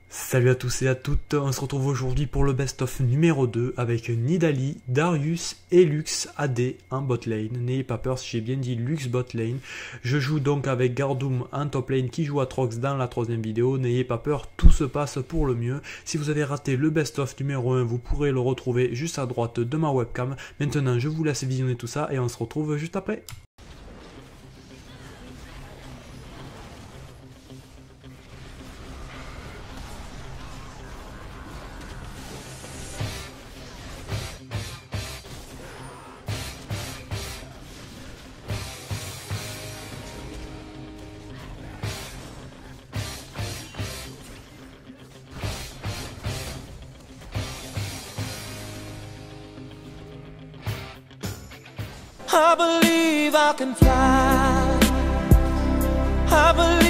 Salut à tous et à toutes, on se retrouve aujourd'hui pour le best-of numéro 2 avec Nidalee, Darius et Lux AD en bot lane. N'ayez pas peur si j'ai bien dit Lux bot lane. Je joue donc avec Gardoum en top lane qui joue Aatrox dans la troisième vidéo. N'ayez pas peur, tout se passe pour le mieux. Si vous avez raté le best-of numéro 1, vous pourrez le retrouver juste à droite de ma webcam. Maintenant, je vous laisse visionner tout ça et on se retrouve juste après. I believe I can fly. I believe